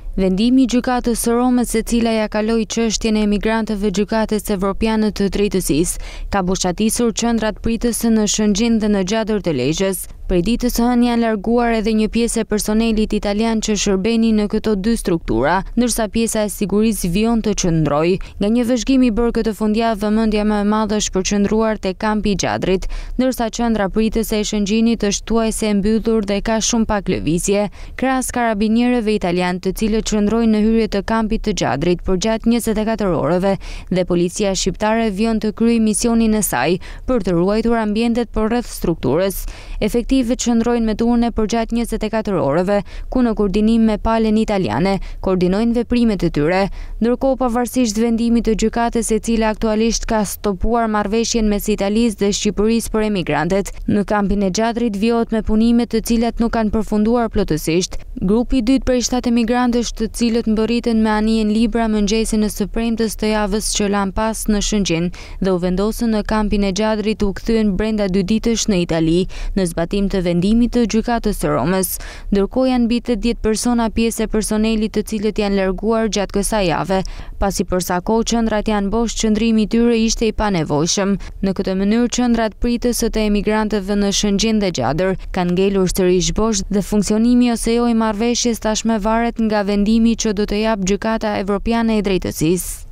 Vendimi i gjykatës së Romës, e cila ja kaloi çështjen e emigrantëve gjykatës evropiane të drejtësisë, ka boshatisur qendrat pritëse në Shëngjin dhe në Gjadër të Lezhës. Prej ditës së hënë janë larguar edhe një pjesë e personelit italian që shërbenin në këto dy struktura, ndërsa pjesa e sigurisë vijon të qëndrojë. Nga një vëzhgim i bërë këtë fundjavë, vëmendja më e madhe është përqendruar te kampi i Gjadrit, ndërsa qendra pritëse e Shëngjinit është thuajse e mbyllur dhe ka shumë pak lëvizje, krahas karabinierëve italian, të cilët qëndrojnë në hyrje të kampit të Gjadrit përgjatë 24 orëve, dhe policia shqiptare vjen të kryejë misionin e saj për të ruajtur ambientet përreth strukturës. Efektivet qëndrojnë me turne përgjatë 24 orëve, ku në koordinim me palën italiane koordinojnë veprimet e tyre. Ndërkohë, pavarësisht vendimit të gjykatës, e cila aktualisht ka stopuar marrëveshjen mes Italisë dhe Shqipërisë për emigrantet, në kampin e Gjadrit vjohet me punime të cilat nuk kanë përfunduar plotësisht. Grupi i dytë prej 7 emigrantësh, të cilët mbërriten me anijen libra mëngjesin e së premtes të javës që lan pas në Shëngjin dhe u vendosën në kampin e Gjadrit, u kthyen brenda 2 ditësh në Itali, në zbatim të vendimit të gjykatës së Romës. Ndërkohë, janë mbi 80 persona pjesë e personelit të cilët janë larguar gjatë kësaj jave, pasi për sa kohë qendrat janë bosh, qëndrimi i tyre ishte i panevojshëm. Në këtë mënyrë, qendrat pritëse të emigrantëve në Shëngjin dhe Gjadër kanë ngelur sërish bosh dhe funksionimi ose jo i marrëveshjes tashmë varet nga vendimi që do të jap Gjykata Evropiane e Drejtësisë.